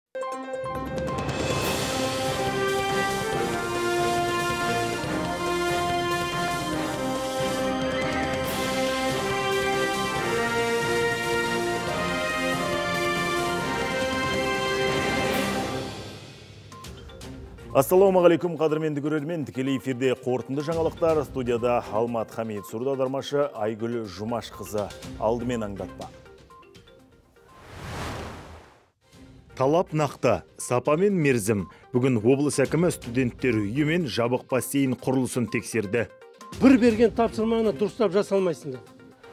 Ассалаумағалейкум, қадірменді көрермен, тікелей эфирде қорытынды жаңалықтар. Студияда Алмат Хамид, сурдаудармашы Айгүл Жұмашқызы. Алдымен аңдатпа. Талап нақты, сапа мен мерзім. Бүгін облыс әкімі студенттер үйі мен жабық бассейн құрылысын тексерді. Бір берген тапсырманы дұрыстап жасалмайсыңдар.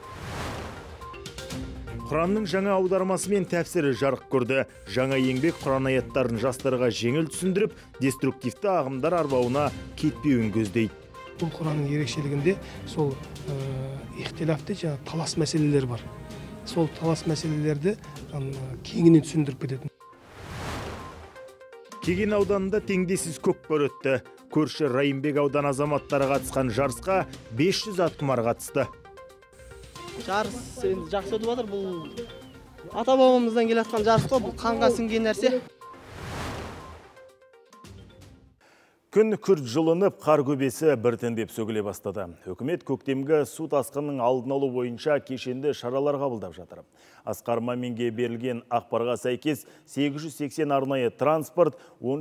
Құранның жаңа аудармасы мен тәпсірі жарық көрді. Жаңа еңбек Құран аяттарын жастарға жеңіл түсіндіріп, деструктивті ағымдар арбауына кетпеуін көздейді. Бұл Құранның ерекшелігінде сол ихтилафты жаңа талас мәселелер бар. Сол талас мәселелерді кеңінен түсіндіріп кететін. Кеген ауданында теңдессіз көкпар өтті. Көрші Райымбек аудан азаматтары қатысқан жарысқа 500 атқұмар қатысты. Жарыс енді жақсы өтіп жатыр. Бұл ата-бабамыздан келе жатқан жарыс қой, бұл қанға сіңген нәрсе. Күн күрт жылынып, қар көбесі біртіндеп сөгіле бастады. Үкімет көктемгі су тасқынының алдын алу бойынша кешенді шаралар қабылдап жатыр. Асқар Маминге берілген ақпарға сәйкес 880 арнайы транспорт,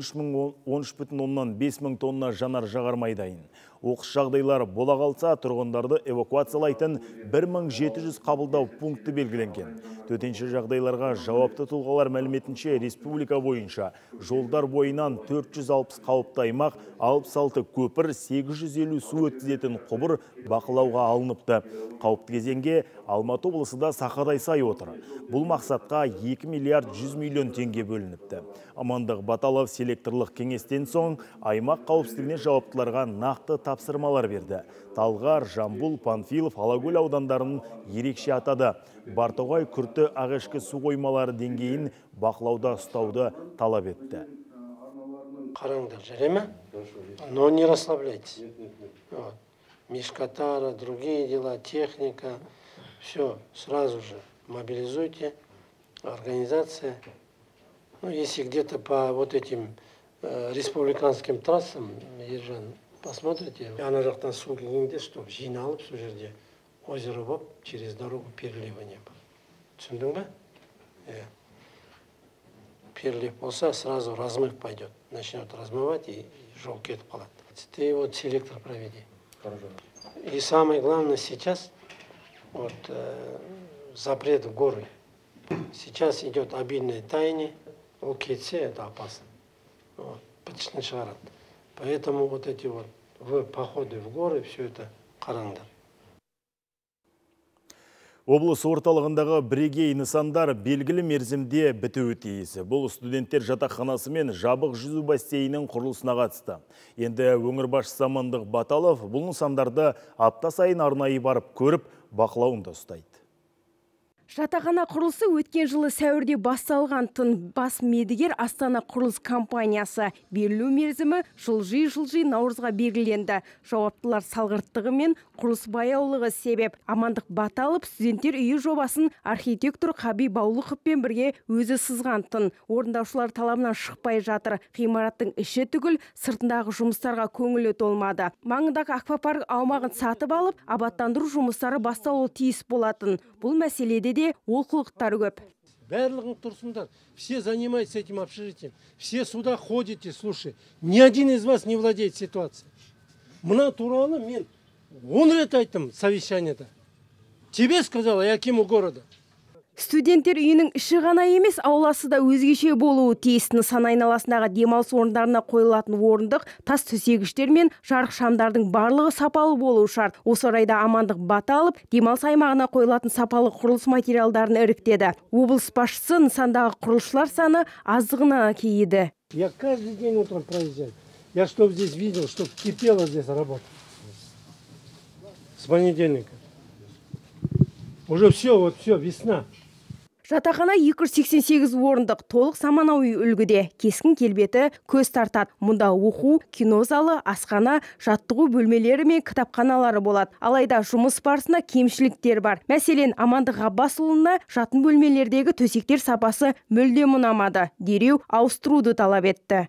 13,5 мың тонна жанар-жағармай дайын. Оқыс жағдайлар бола қалса, тұрғындарды эвакуациялайтын 1700 қабылдау пункті белгіленген. Төтенше жағдайларға жауапты тұлғалар мәліметінше республика бойынша жолдар бойынан 460 қауіпті аймақ, 66 көпір, 850 су өткізетін құбыр бақылауға алыныпты. Қауіпті кезеңге Алматы облысы да сақадай сай отыр. Бұл мақсатқа 2 миллиард 100 миллион теңге бөлініпті. Амандық Баталов селекторлық кеңестен соң аймақ қауіпсіздігіне жауаптыларға нақты тапсырмалар берді. Талғар, Жамбыл, Панфилов, Алакөл аудандарын ерекше атады. Бартоғай, Күрті, Ағешкі су қоймалары деңгейін бақылауда ұстауды талап етті. Қараңдар, жарай ма? Но не расслабляйтесь. Мешкатара, другие дела, техника, все сразу же мобилизуйте, организация. Ну, если где-то по вот этим республиканским трассам, Ержан, посмотрите, ана жақтан су келгенде, чтобы жиналып сол жерде озеро болып, через дорогу переливание было. Түсіндің ба? Перелив болса, сразу размыв пойдет. Начнет размывать, и жол кетіп қалады. Ты вот селектор проведи. И самое главное сейчас, вот, запрет в горы. Сейчас идет обильное таяние. У кетсе это опасно. Вот, поэтому вот эти вот походы в горы, все это қараңдар. Облыс орталығындағы бірегей нысандар белгілі мерзімде бітуі тиіс. Бұл студенттер жатақханасы мен жабық жүзу бассейнінің құрылысына қатысты. Енді өңір басшысы Амандық Баталов бұл нысандарды апта сайын арнайы барып көріп, бақылауында ұстайды. Жатақхана құрылысы өткен жылы сәуірде басталған. Тың бас медігер Астана құрылыс компаниясы. Берілу мерзімі жылжи наурызға белгіленді. Жауаптылар салғырттығы мен құрылыс баяулығы себеп. Амандық Баталов студенттер үйі жобасын архитектор Қаби Баулықовпен бірге өзі сызған. Тың орындаушылар талабынан шықпай жатыр. Ғимараттың іші түгіл, сыртындағы жұмыстарға көңілі толмады. Маңындағы аквапарк аумағын сатып алып, абаттандыру жұмыстары басталуы тиіс болатын. Бұл мәселеде де олқылықтар көп. Барлығын тұрсыңдар, все занимаются этим общежитием, все сюда ходите, слушай, ни один из вас не владеет ситуацией. Мына туралы мен 10 рет айттым совещанияда. Тебе сказала Акиму города. Студенттер үйінің іші ғана емес, ауласы да өзгеше болуы тиіс. Нысан айналасындағы демалыс орындарына қойылатын орындық, тас төсегіштер мен жарық шамдардың барлығы сапалы болуы шарт. Осы орайда Амандық Баталов демалыс аймағына қойылатын сапалы құрылыс материалдарын іріктеді. Облыс басшысы нысандағы құрылысшылар саны аздығына кейіді. Я каждый день утром проезжаю. Я чтоб здесь видел, чтоб кипело здесь работа. С понедельника. Уже все, вот все, весна. Жатақхана 288 орындық толық заманауи үлгіде, кескін келбеті көз тартады. Мұнда оқу, кино залы, асхана, жаттығу бөлмелері мен кітапханалары болады. Алайда жұмыс барысында кемшіліктер бар. Мәселен, Амандық Ғаббасұлына жатын бөлмелердегі төсектер сапасы мүлдем ұнамады. Дереу ауыстыруды талап етті.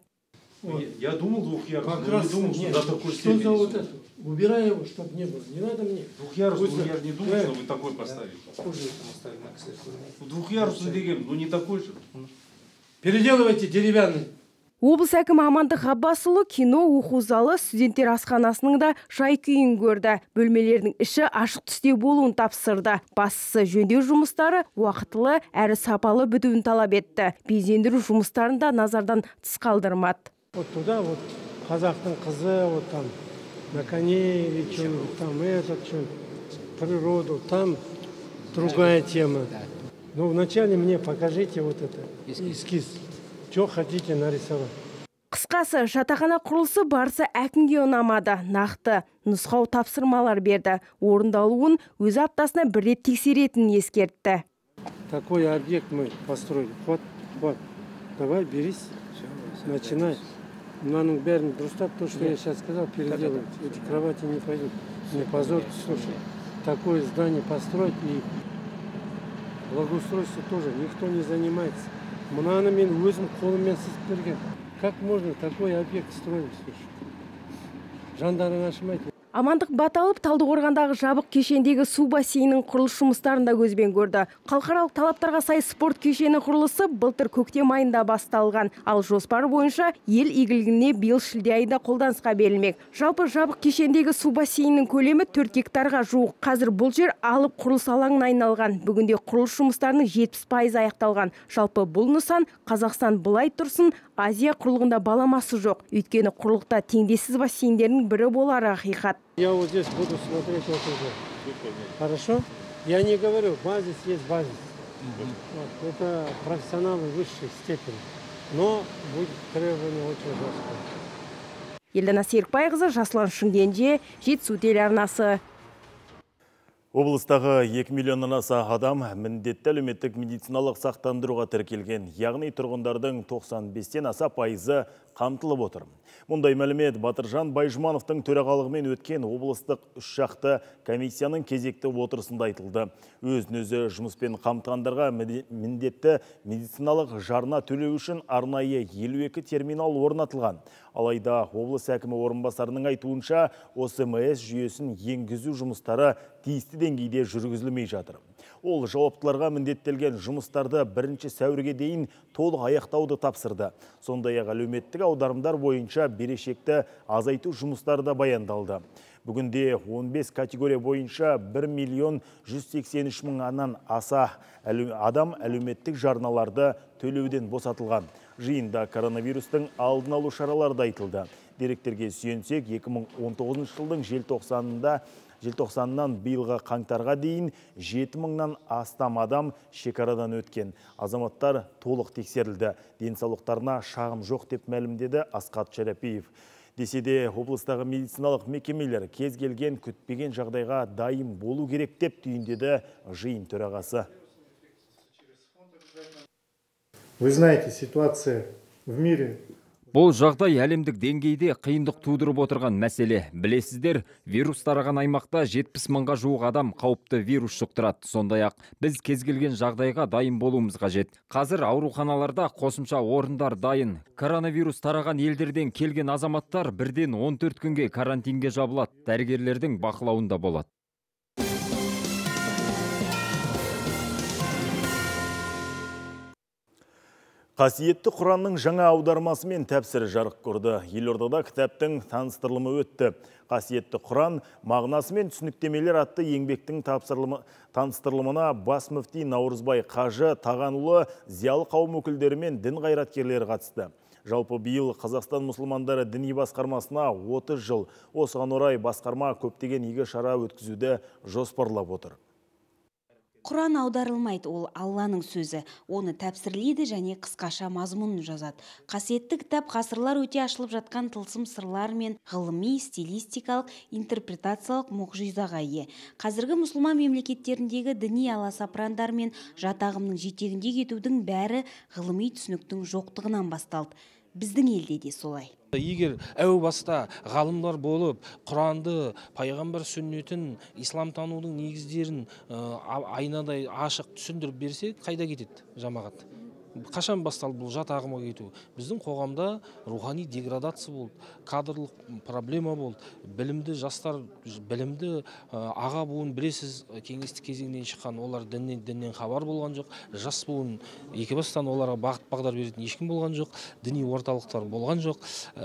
Я думал двухъярусный, Как раз думал, что нет. до такой Что за степени. вот это? Убирай его, чтобы не было. Не надо мне. Двухъярусный, Пусть- я же не думал, что вы такой поставите. Уже поставили на кресло. Двухъярусный деген, ну не такой же. Переделывайте деревянный. Облыс әкімі Амандық Ғаббасұлы кино оқу залы, студенттер асханасының да жай күйін көрді. Бөлмелердің іші ашық түсте болуын тапсырды. Бастысы жөндеу жұмыстары уақытылы әрі сапалы бітуін талап етті. Безендіру жұмыстарын да назардан тыс қалдырмады. Вот туда вот казахтың қызы, вот там на коне или что-нибудь, там этот, что природу, там другая тема. Но вначале мне покажите вот это, эскиз. Что хотите нарисовать. Қысқасы, жатақхана құрылысы барысы әкімге ұнамады. Нақты нұсқау тапсырмалар берді. Орындалуын өз аптасына бір рет тексеретінін ескертті. Такой объект мы построили. Вот, давай, берись, начинай. Мынаның бәрін дұрыстап, то, что я сейчас сказал, переделывать. Эти кровати не пойдут. Не позорьте, слушай. Такое здание построить и благоустройство тоже никто не занимается. Мынаны мен өзім қолыммен сызып берген. Как можно такой объект строить, слушай? Жандарың ашымайды. Амандық Баталов Талдықорғандағы жабық кешендегі су бассейнінің құрылыс жұмыстарында көзбен көрді. Халықаралық талаптарға сай спорт кешені құрылысы былтыр көктем айында басталған. Ал жоспар бойынша ел игілігіне биыл шілде айында қолданысқа берілмек. Жалпы жабық кешендегі су бассейнінің көлемі 4 гектарға жуық. Қазір бұл жер алып құрылыс алаңына айналған. Бүгінде құрылыс жұмыстарының 70% аяқталған. Жалпы бұл нысан Қазақстан былай тұрсын Азия құрлығында баламасы жоқ. Өйткені құрлықта теңдессіз бассейндердің бірі болары ақиқат. Я вот здесь буду смотреть вот уже. Хорошо? Я не говорю, базис есть базис. Вот, это профессионалы высшей степени. Но будет требование очень жесткое. Елена Серікбайқызы, Жаслан Шымкенже, Жетісу телеарнасы. Облыстағы 2 миллионнан аса адам міндетті әлеуметтік медициналық сақтандыруға тіркелген, яғни тұрғындардың 95-тен аса пайызы қамтылып отыр. Мұндай мәлімет Батыржан Байжмановтың төрағалығымен өткен облыстық үш жақты комиссияның кезекті отырысында айтылды. Өзін-өзі жұмыспен қамтығандарға міндетті медициналық жарна төлеу үшін арнайы 52 терминал орнатылған. Алайда облыс әкімі орынбасарының айтуынша, ОСМС жүйесін енгізу жұмыстары тиісті деңгейде жүргізілмей жатыр. Ол жауаптыларға міндеттелген жұмыстарды 1 сәуірге дейін толық аяқтауды тапсырды. Сондай-ақ әлеуметтік аударымдар бойынша берешекті азайту жұмыстары да баяндалды. Бүгінде 15 категория бойынша 1 миллион 183 мыңнан аса адам әлеуметтік жарналарды төлеуден босатылған. Жиында коронавирустың алдын алу шаралары да айтылды. Деректерге сүйенсек, 2019 жылдың желтоқсаннан биылғы қаңтарға дейін 7 мыңнан астам адам шекарадан өткен. Азаматтар толық тексерілді. Денсаулықтарына шағым жоқ деп мәлімдеді Асқат Шарапиев. Десе де облыстағы медициналық мекемелер кез келген күтпеген жағдайға дайын болу керек деп түйіндеді жиын төрағасы. Вы знаете, ситуация в мире. Бұл жағдай әлемдік деңгейде қиындық тудырып отырған мәселе. Білесіздер, вирус тараған аймақта 70 мыңға жуық адам қауіпті вирус жұқтырады. Сондай-ақ біз кез келген жағдайға дайын болуымыз қажет. Қазір ауруханаларда қосымша орындар дайын. Коронавирус тараған елдерден келген азаматтар бірден 14 күнге карантинге жабылады. Дәрігерлердің бақылауында болады. Қасиетті Құранның жаңа аудармасы мен тәпсірі жарық көрді. Елордада кітаптың таныстырылымы өтті. Қасиетті Құран мағынасы мен түсініктемелер атты еңбектің таныстырылымына бас мүфти Наурызбай Қажы Тағанұлы зиялы қауым өкілдері мен дін қайраткерлері қатысты. Жалпы биыл Қазақстан мұсылмандары діни басқармасына 30 жыл. Осыған орай басқарма көптеген игі шара өткізуді жоспарлап отыр. Құран аударылмайды, ол Алланың сөзі. Оны тәпсірлейді және қысқаша мазмұнын жазады. Қасиетті кітап ғасырлар өте ашылып жатқан тылсым сырлар мен ғылыми, стилистикалық, интерпретациялық мұғжизаға ие. Қазіргі мұсылман мемлекеттеріндегі діни аласапырандар мен жат ағымның жетегінде кетудің бәрі ғылыми түсініктің жоқтығынан басталды. Біздің елде де солай. Егер әу баста ғалымдар болып, Құранды, пайғамбар сүннетін, ислам танудың негіздерін айнадай ашық түсіндіріп берсе, қайда кетеді жамағат? Қашан басталды бұл жат ағымға кету? Біздің қоғамда рухани деградация болды, кадрлық проблема болды. Білімді жастар, білімді аға буын, білесіз, кеңестік кезеңнен шыққан, олар діннен хабар болған жоқ. Жас буын екі бастан оларға бағыт бағдар беретін ешкім болған жоқ. Діни орталықтар болған жоқ.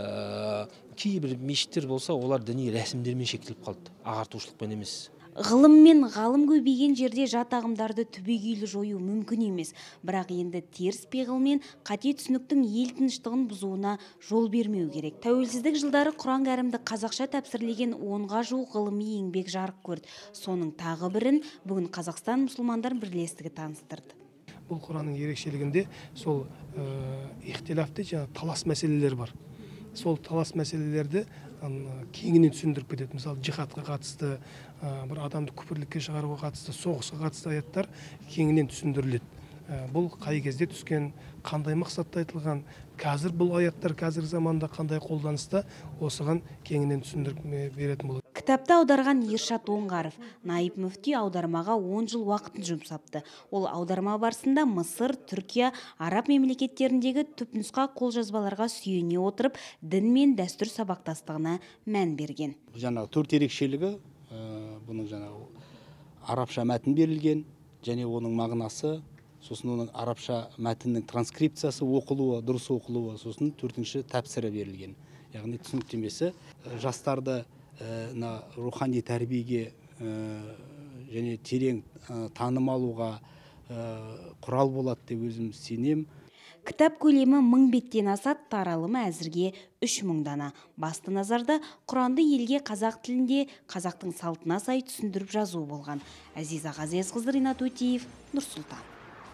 Кейбір мешіттер болса, олар діни рәсімдермен шектеліп қалды, ағартушылықпен емес. Ғылым мен ғалым көбейген жерде жат ағымдарды түбегейлі жою мүмкін емес. Бірақ енді теріс пиғыл мен қате түсініктің ел тыныштығын бұзуына жол бермеу керек. Тәуелсіздік жылдары Құран кәрімді қазақша тәпсірлеген 10-ға жуық ғылыми еңбек жарық көрді. Соның тағы бірін бүгін Қазақстан мұсылмандар бірлестігі таныстырды. Бұл Құранның ерекшелігінде сол ихтилафты талас мәселелер бар. Сол талас мәселелерді кеңінен түсіндіріп кетеді. Мысалы, жихадқа қатысты, бір адамды күпірлікке шығаруға қатысты, соғысқа қатысты аяттар кеңінен түсіндіріледі. Бұл қай кезде түскен, қандай мақсатта айтылған, қазір бұл аяттар қазіргі заманда қандай қолданыста, осыған кеңінен түсіндіріп беретін болады. Кітапты аударған Ершат Оңғаров наиб мүфти аудармаға 10 жыл уақытын жұмсапты. Ол аударма барысында Мысыр, Түркия, Араб мемлекеттеріндегі түпнұсқа қолжазбаларға сүйене отырып, дін мен дәстүр сабақтастығына мән берген. Жаңағы төрт ерекшелігі, бұның жаңағы арабша мәтін берілген, және оның мағынасы, сосын оның арабша мәтіннің транскрипциясы оқылуы, дұрыс оқылуы, сосын төртінші тәпсірі берілген. Яғни түсініктемесі жастарды рухани тәрбиеге және терең таным алуға құрал болады деп өзім сенем. Кітап көлемі 1000 беттен асады, таралымы әзірге 3000 дана. Басты назарда Құранды елге қазақ тілінде, қазақтың салтына сай түсіндіріп жазу болған. Әзиза Ғазезқызы, Ринат Өтеев, Нұр-Сұлтан.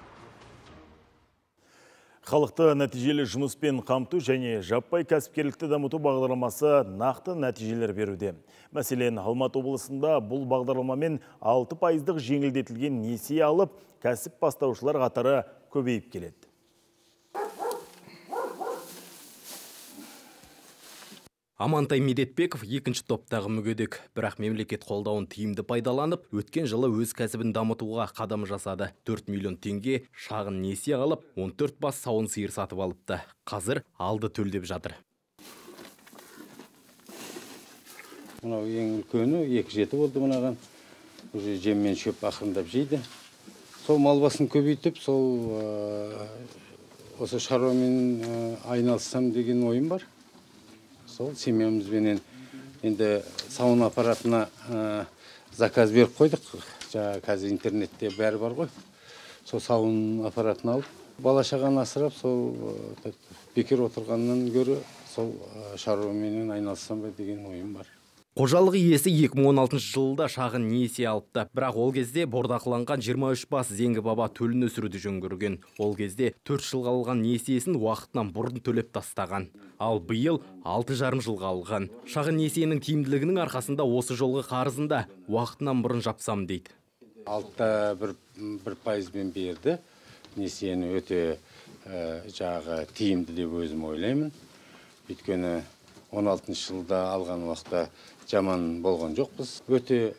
Халықты нәтижелі жұмыспен қамту және жаппай кәсіпкерлікті дамыту бағдарламасы нақты нәтижелер беруде. Мәселен, Алматы облысында бұл бағдарламамен 6% жеңілдетілген несие алып, кәсіп бастаушылар қатары көбейіп келеді. Амантай Медетбеков екінші топтағы мүгедек, бірақ мемлекет қолдауын тиімді пайдаланып, өткен жылы өз кәсібін дамытуға қадам жасады. 4 миллион теңге шағын несие алып, 14 бас сауын сиыр сатып алыпты. Қазір алды төлдеп жатыр. Мынау ең үлкені 2-7 болды мынаған. Уже жем мен шөп ақырындап жейді. Сол мал басын көбейтіп, сол осы шаруамен айналыссам деген ойым бар. Сол семьямызбенен енді сауын аппаратына заказ беріп қойдық. Қазір интернетте бәрі бар ғой. Сол сауын аппаратын алып, бала шағаны асырап, сол бекер отырғаннан гөрі сол шаруамен айналыссам ба деген ойым бар. Қожалық иесі 2016 жылда шағын несие алыпты, бірақ ол кезде бордақыланған 23 бас зеңгі баба төлін өсіруді жөн көрген. Ол кезде 4 жылға алған несиесін уақытынан бұрын төлеп тастаған. Ал биыл 6,5 жылға алған. Шағын несиенің тиімділігінің арқасында осы жолғы қарызында уақытынан бұрын жапсам дейді. 1% берді. Несиені өте жағы тиімді деп өзім ойлаймын. Өйткені 16 жылда алған уақытта жаман болған жоқпыз. Өте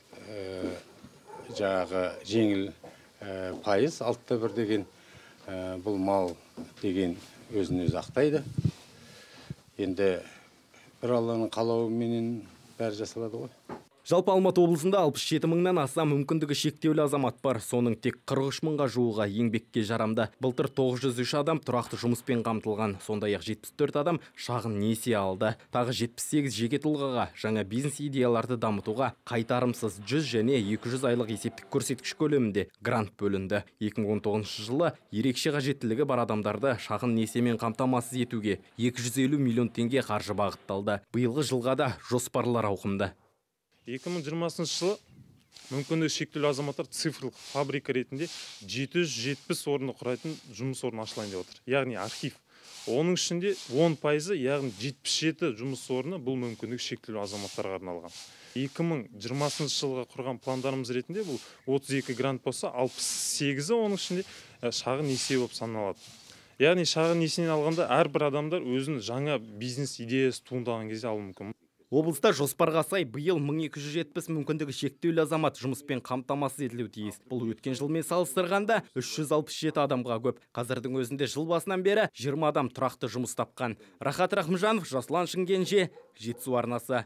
жағы жеңіл пайыз, 6,1 деген бұл мал деген өзін өзі ақтайды. Енді бір Алланың қалауыменен бәрі жасалады ғой. Жалпы Алматы облысында 67 мыңнан аса мүмкіндігі шектеулі азамат бар. Соның тек 43 мыңға жуығы еңбекке жарамды. Былтыр 903 адам тұрақты жұмыспен қамтылған. Сондай-ақ 74 адам шағын несие алды. Тағы 78 жеке тұлғаға жаңа бизнес идеяларды дамытуға қайтарымсыз 100 және 200 айлық есептік көрсеткіш көлемінде грант бөлінді. 2019 жылы ерекше қажеттілігі бар адамдарды шағын несиемен қамтамасыз етуге 250 миллион теңге қаржы бағытталды. Биылғы жылға да жоспарлар ауқымды. 2020 жылы мүмкіндігі шектеулі азаматтар цифрлық фабрика ретінде 770 орынды құрайтын жұмыс орны ашылайын деп отыр. Яғни архив. Оның ішінде 10%, яғни 77 жұмыс орны бұл мүмкіндігі шектеулі азаматтарға арналған. 2020 жылға құрған пландарымыз ретінде бұл 32 грант болса, 68-і оның ішінде шағын несие болып саналады. Яғни шағын несиені алғанда әрбір адамдар өзінің жаңа бизнес идеясы туындаған кезде алуы мүмкін. Облыста жоспарға сай биыл 1270 мүмкіндігі шектеулі азамат жұмыспен қамтамасыз етілуі тиіс. Бұл өткен жылмен салыстырғанда 367 адамға көп. Қазірдің өзінде жыл басынан бері 20 адам тұрақты жұмыс тапқан. Рахат Рахымжанов, Жасұлан Шымкенже, Жетісу арнасы.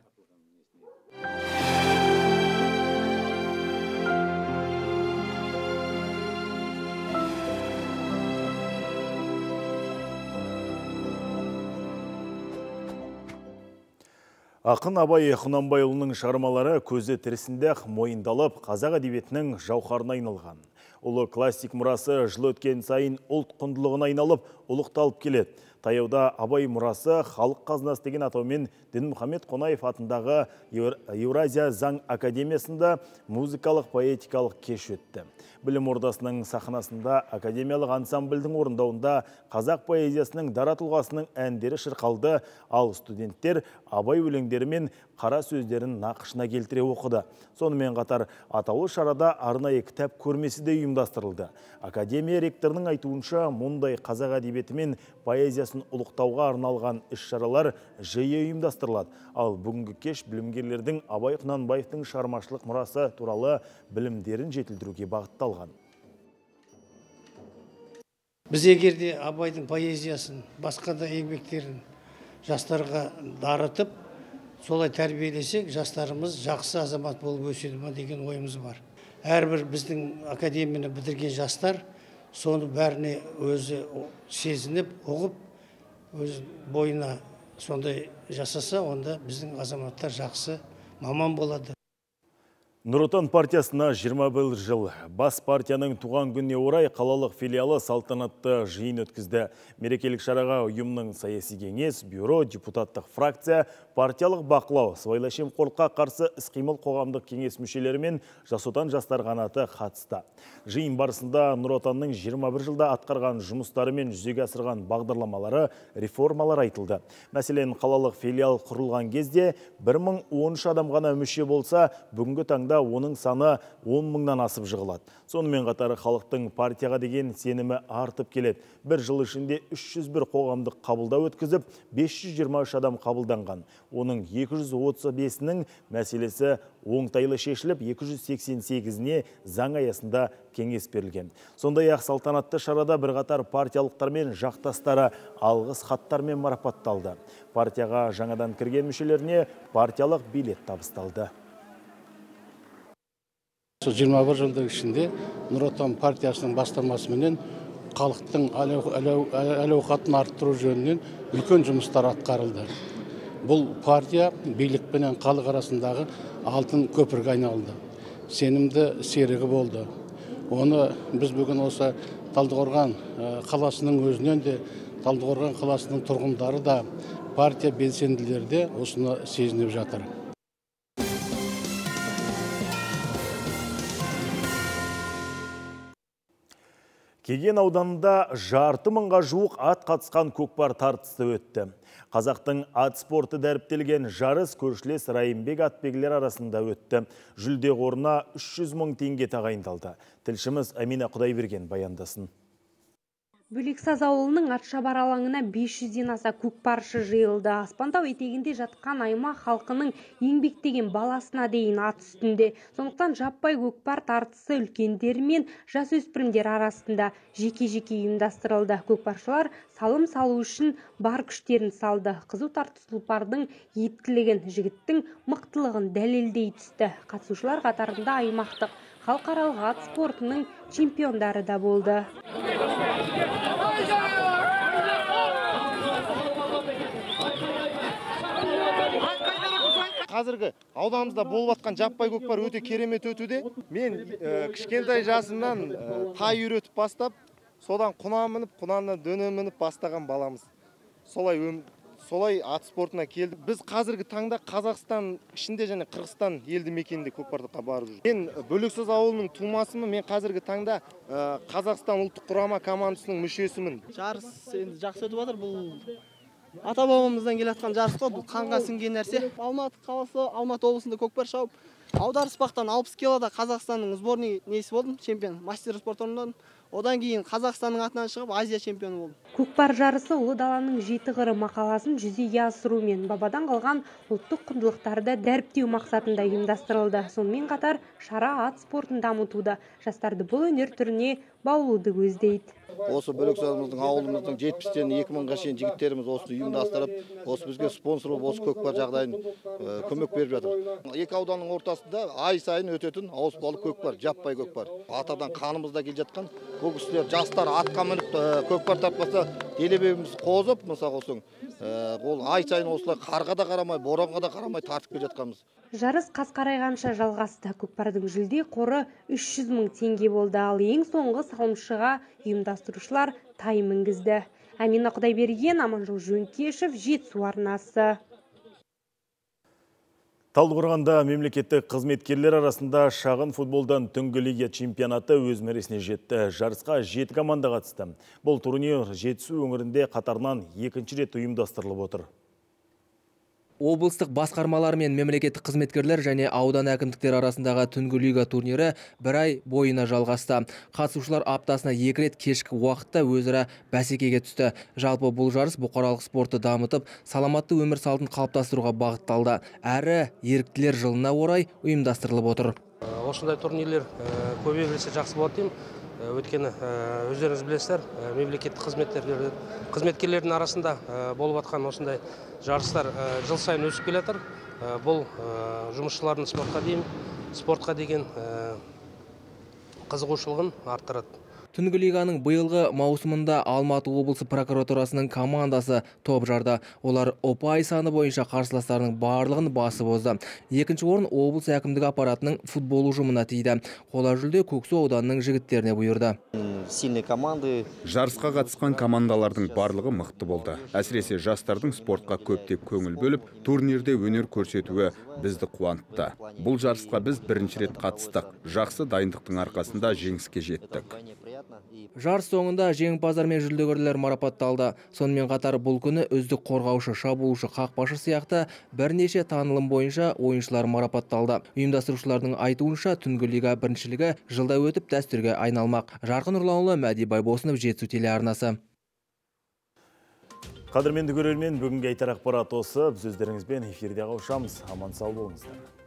Ақын Абай Құнанбайұлының шығармалары көзі тірісінде мойындалып, қазақ әдебиетінің жауһарына айналған. Ұлы классик мұрасы жыл өткен сайын ұлт құндылығына айналып, ұлықталып келеді. Таяуда Абай мұрасы халық қазынасы деген атаумен Дінмұхамед Қонаев атындағы Еуразия заң академиясында музыкалық поэтикалық кеш өтті. Білім ордасының сахнасында академиялық ансамбльдің орындауында қазақ поэзиясының дара тұлғасының әндері шырқалды, ал студенттер Абай өлеңдері мен қара сөздерін нақышына келтіре оқыды. Сонымен қатар атаулы шарада арнайы кітап көрмесі де ұйымдастырылды. Академия ректорының айтуынша, мұндай қазақ әдебиеті мен поэзиясын ұлықтауға арналған іс-шаралар жиі ұйымдастырылады. Ал бүгінгі кеш білімгерлердің Абай Құнанбаевтың шығармашылық мұрасы туралы білімдерін жетілдіруге бағытталған. Біз егерде Абайдың поэзиясын, басқа да еңбектерін жастарға дарытып, солай тәрбиелесек, жастарымыз жақсы азамат болып өседі ма деген ойымыз бар. Әрбір біздің академияны бітірген жастар соны бәріне өзі сезініп, оғып, өз бойына сондай жасаса, онда біздің азаматтар жақсы маман болады. Нұр Отан партиясына 21 жыл. Бас партияның туған күніне орай қалалық филиалы салтанатты жиын өткізді. Мерекелік шараға ұйымның саяси кеңес, бюро, депутаттық фракция, партиялық бақылау, сыбайлас жемқорлыққа қарсы іс-қимыл қоғамдық кеңес мүшелері мен Жас Отан жастар қанаты қатысты. Жиын барысында Нұр Отанның 21 жылда атқарған жұмыстары мен жүзеге асырған бағдарламалары, реформалар айтылды. Мәселен, қалалық филиал құрылған кезде 1013 адам ғана мүше болса, бүгінгі таңда оның саны 10 мыңнан асып жығылады. Сонымен қатар халықтың партияға деген сенімі артып келеді. Бір жыл ішінде 301 қоғамдық қабылдау өткізіп, 523 адам қабылданған. Оның 235-інің мәселесі оңтайлы шешіліп, 288-іне заң аясында кеңес берілген. Сондай-ақ салтанатты шарада бірқатар партиялықтар мен жақтастары алғыс хаттармен марапатталды. Партияға жаңадан кірген мүшелеріне партиялық билет табысталды. 21 жылдың ішінде Нұр Отан партиясының бастамасымен халықтың әл-ауқатын арттыру жөнінен үлкен жұмыстар атқарылды. Бұл партия билік пенен халық арасындағы алтын көпірге айналды. Сенімді серігі болды. Оны біз бүгін осы Талдықорған қаласының өзінен де, Талдықорған қаласының тұрғындары да, партия белсенділері де осыны сезініп жатыр. Кеген ауданында 6 мыңға жуық ат қатысқан көкпар тартысы өтті. Қазақтың ат спорты дәріптелген жарыс көршілес Райымбек атбегілер арасында өтті. Жүлде қорына 300 мың теңге тағайындалды. Тілшіміз Амина Құдайберген баяндасын. Бөлексаз ауылының атшабар алаңына 500-ден аса көкпаршы жиылды. Аспантау етегінде жатқан аймақ халқының еңбектеген баласына дейін ат үстінде. Сондықтан жаппай көкпар тартысы үлкендер мен жасөспірімдер арасында жеке-жеке ұйымдастырылды. Көкпаршылар салым салу үшін бар күштерін салды. Қызу тартыс тұлпардың ептілігін, жігіттің мықтылығын дәлелдей түсті. Қатысушылар қатарында аймақтық халықаралық ат спортының чемпиондары да болды. Қазіргі ауданымызда болып атқан жаппай көкпар өте керемет өтуде. Мен кішкентай жасымнан тай үйретіп бастап, содан құна мініп, құнаннан дөне мініп бастаған баламыз. Солай солай ат спортына келді. Біз қазіргі таңда Қазақстан ішінде және Қырғызстан елді мекенінде көкпардыққа барып жүрмін. Мен Бөлексөз ауылының тумасымын. Мен қазіргі таңда Қазақстан ұлттық құрама командасының мүшесімін. Жарыс енді жақсы өтіп жатыр. Бұл ата бабамыздан келатқан жарыс қой. Бұл қанға сіңген нәрсе. Алматы қаласы, Алматы облысында көкпар шауып, аударыспақтан 60 килода Қазақстанның сборный несі болдым, чемпион, мастер спорт орындан. Одан кейін Қазақстанның атынан шығып Азия чемпионы болдым. Көкпар жарысы ұлы даланың жеті қыры мақаласын жүзеге асырумен бабадан қалған ұлттық құндылықтарды дәріптеу мақсатында ұйымдастырылды. Сонымен қатар шара ат спортын дамытуды, жастарды бұл өнер түріне баулуды көздейді. Осы Бөлексөзіміздің ауылымыздың 70-тен 2000-ға шейін жігіттеріміз осыны ұйымдастырып, осы бізге спонсор болып, осы көкпар жағдайын көмек беріп жатыр. Екі ауданның ортасында ай сайын өтетін ауыспалы көкпар, жаппай көкпар. Атадан қанымызда келе жатқан бұл кісілер жастар атқа мініп көкпар тартпаса, делебеміз қозып, мысалы осың, ол ай сайын осылай қарға да қарамай, боранға да қарамай тартып келе жатқанбыз. Жарыс қас қарайғанша жалғасты. Көкпардың жүлде қоры 300 000 теңге болды, ал ең соңғы салымшыға ұйымдастырушылар тай мінгізді. Әмина Құдайберген, Аманжол Жөнкешев, Жетісу арнасы. Талдықорғанда мемлекеттік қызметкерлер арасында шағын футболдан түнгі лига чемпионаты өз мәресіне жетті. Жарысқа 7 команда қатысты. Бұл турнир Жетісу өңірінде қатарынан екінші рет ұйымдастырылып отыр. Облыстық басқармалар мен мемлекеттік қызметкерлер және аудан әкімдіктер арасындағы түнгі лига турнирі бір ай бойына жалғасты. Қатысушылар аптасына 2 рет кешкі уақытта өзара бәсекеге түсті. Жалпы бұл жарыс бұқаралық спортты дамытып, саламатты өмір салтын қалыптастыруға бағытталды. Әрі еріктілер жылына орай ұйымдастырылып отыр. Осындай турнирлер көбейе берсе жақсы болады деймін. Өйткені өздеріңіз білесіздер, мемлекеттік қызметкерлердің арасында болып жатқан осындай жарыстар жыл сайын өсіп келе жатыр. Бұл жұмысшылардың спортқа деген қызығушылығын арттырады. Түнгі лиганың биылғы маусымында Алматы облысы прокуратурасының командасы топ жарды. Олар ұпай саны бойынша қарсыластарының барлығын басып озды. Екінші орын облыс әкімдігі аппаратының футбол ұжымына тиді. Қола жүлде Көксу ауданының жігіттеріне бұйырды. Сильный команды. Жарысқа қатысқан командалардың барлығы мықты болды. Әсіресе жастардың спортқа көптеп көңіл бөліп, турнирде өнер көрсетуі бізді қуантты. Бұл жарысқа біз бірінші рет қатыстық. Жақсы дайындықтың арқасында жеңіске жеттік. Жарыс соңында жеңімпаздар мен жүлдегерлер марапатталды. Сонымен қатар бұл күні үздік қорғаушы, шабуылшы, қақпашы сияқты бірнеше танылым бойынша ойыншылар марапатталды. Ұйымдастырушылардың айтуынша түнгі лига біріншілігі жылда өтіп дәстүрге айналмақ. Жарқын Нұрланұлы, Мәди Байбосынов, Жетісу телеарнасы. Қадірменді көрермен, бүгінгі айтар ақпарат осы. Біз өздеріңізбен эфирде қауышамыз. Аман сау болыңыздар.